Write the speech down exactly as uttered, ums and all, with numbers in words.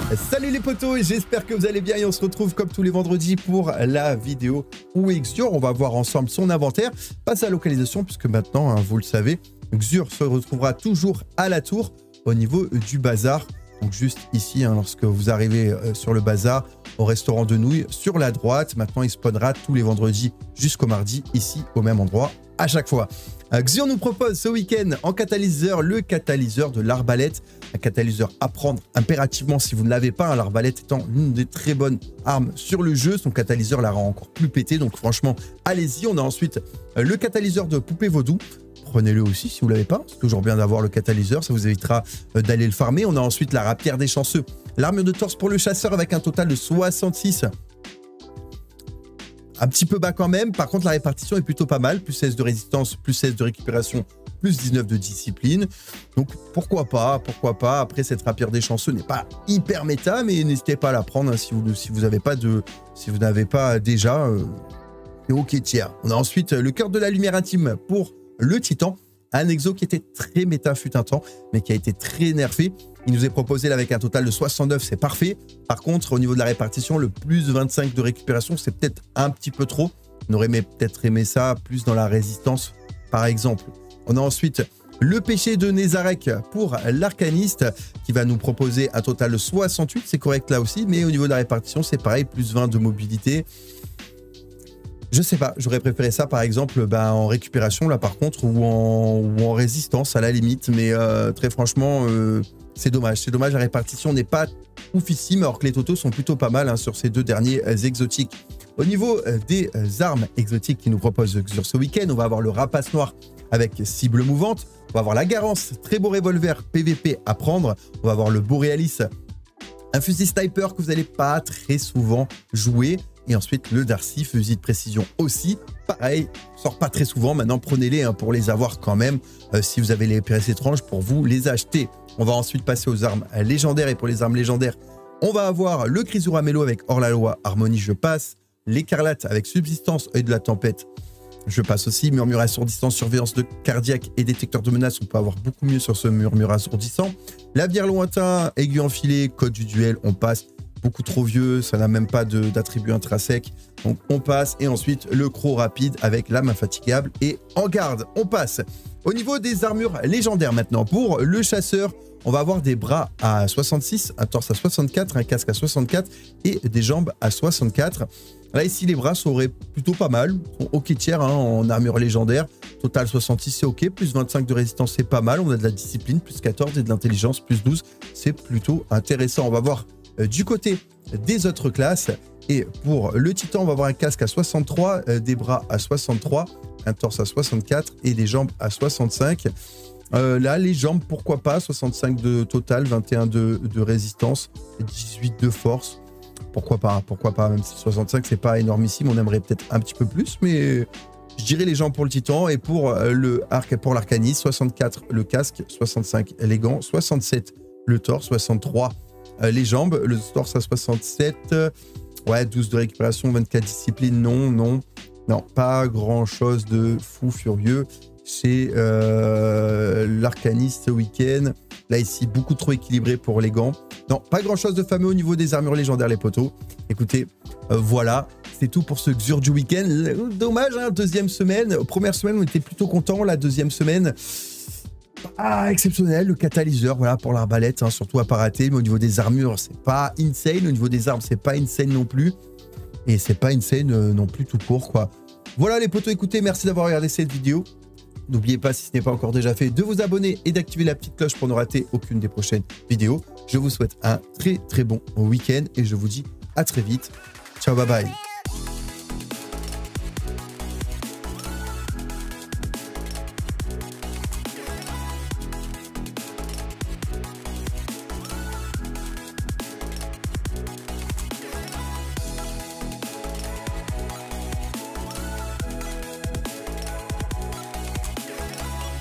Salut les potos, j'espère que vous allez bien et on se retrouve comme tous les vendredis pour la vidéo où Xur, on va voir ensemble son inventaire, pas sa localisation puisque maintenant, hein, vous le savez, Xur se retrouvera toujours à la tour au niveau du bazar. Donc juste ici, hein, lorsque vous arrivez euh, sur le bazar, au restaurant de nouilles, sur la droite, maintenant il spawnera tous les vendredis jusqu'au mardi, ici au même endroit à chaque fois. Euh, Xur nous propose ce week-end en catalyseur le catalyseur de l'arbalète. Un catalyseur à prendre impérativement si vous ne l'avez pas, hein, l'arbalète étant l'une des très bonnes armes sur le jeu. Son catalyseur la rend encore plus pété, donc franchement, allez-y. On a ensuite euh, le catalyseur de poupée vaudou. Prenez-le aussi si vous ne l'avez pas. C'est toujours bien d'avoir le catalyseur, ça vous évitera euh, d'aller le farmer. On a ensuite la rapière des chanceux. L'armure de torse pour le chasseur avec un total de soixante-six. Un petit peu bas quand même. Par contre, la répartition est plutôt pas mal. Plus seize de résistance, plus seize de récupération, plus dix-neuf de discipline. Donc, pourquoi pas, pourquoi pas. Après, cette rapière des chanceux n'est pas hyper méta, mais n'hésitez pas à la prendre hein, si vous si vous n'avez pas de, si vous n'avez pas déjà. Euh, et ok, tiers. On a ensuite le cœur de la lumière intime pour le titan. Un exo qui était très méta fut un temps, mais qui a été très nerfé. Il nous est proposé là avec un total de soixante-neuf, c'est parfait. Par contre, au niveau de la répartition, le plus vingt-cinq de récupération, c'est peut-être un petit peu trop. On aurait peut-être aimé ça plus dans la résistance, par exemple. On a ensuite le péché de Nézarek pour l'arcaniste, qui va nous proposer un total de soixante-huit. C'est correct là aussi, mais au niveau de la répartition, c'est pareil, plus vingt de mobilité. Je sais pas, j'aurais préféré ça par exemple bah, en récupération là par contre ou en, ou en résistance à la limite, mais euh, très franchement euh, c'est dommage, c'est dommage, la répartition n'est pas oufissime alors que les totaux sont plutôt pas mal hein, sur ces deux derniers euh, exotiques. Au niveau euh, des euh, armes exotiques qui nous proposent sur ce week-end, on va avoir le rapace noir avec cible mouvante, on va avoir la garance, très beau revolver P V P à prendre, on va avoir le boréalis, un fusil sniper que vous n'allez pas très souvent jouer. Et ensuite, le Darcy, fusil de précision aussi. Pareil, sort pas très souvent. Maintenant, prenez-les hein, pour les avoir quand même. Euh, si vous avez les P S étranges, pour vous les acheter. On va ensuite passer aux armes légendaires. Et pour les armes légendaires, on va avoir le Chrysaura Mélo avec Hors-la-Loi, Harmonie, je passe. L'écarlate avec Subsistance, Œil de la Tempête, je passe aussi. Murmure assourdissant, surveillance de cardiaque et détecteur de menaces. On peut avoir beaucoup mieux sur ce murmure assourdissant. La bière lointain, aiguille enfilée, code du duel, on passe. Beaucoup trop vieux, ça n'a même pas d'attribut intrinsèque. Donc on passe. Et ensuite, le croc rapide avec lame infatigable et en garde. On passe. Au niveau des armures légendaires maintenant, pour le chasseur, on va avoir des bras à soixante-six, un torse à soixante-quatre, un casque à soixante-quatre et des jambes à soixante-quatre. Là, ici, les bras seraient plutôt pas mal. Ils sont ok tiers hein, en armure légendaire. Total soixante-six, c'est ok. Plus vingt-cinq de résistance, c'est pas mal. On a de la discipline, plus quatorze et de l'intelligence, plus douze. C'est plutôt intéressant. On va voir du côté des autres classes. Et pour le titan, on va avoir un casque à soixante-trois, euh, des bras à soixante-trois, un torse à soixante-quatre et des jambes à soixante-cinq. Euh, là, les jambes, pourquoi pas, soixante-cinq de total, vingt et un de, de résistance, dix-huit de force. Pourquoi pas, pourquoi pas, même si soixante-cinq, c'est pas énormissime, on aimerait peut-être un petit peu plus, mais je dirais les jambes pour le titan. Et pour le arc, pour l'arcaniste, soixante-quatre le casque, soixante-cinq les gants, soixante-sept le torse, soixante-trois les jambes, le torse à soixante-sept, ouais, douze de récupération, vingt-quatre discipline, non, non, non, pas grand chose de fou furieux chez euh, l'arcaniste ce week-end. Là, ici, beaucoup trop équilibré pour les gants. Non, pas grand chose de fameux au niveau des armures légendaires, les potos. Écoutez, euh, voilà, c'est tout pour ce Xur du week-end. Dommage, hein, deuxième semaine. Première semaine, on était plutôt contents. La deuxième semaine, ah, exceptionnel, le catalyseur, voilà, pour l'arbalète, hein, surtout à pas rater. Mais au niveau des armures, c'est pas insane. Au niveau des armes, c'est pas insane non plus. Et c'est pas insane euh, non plus tout court, quoi. Voilà, les potos, écoutez, merci d'avoir regardé cette vidéo. N'oubliez pas, si ce n'est pas encore déjà fait, de vous abonner et d'activer la petite cloche pour ne rater aucune des prochaines vidéos. Je vous souhaite un très très bon week-end et je vous dis à très vite. Ciao, bye bye.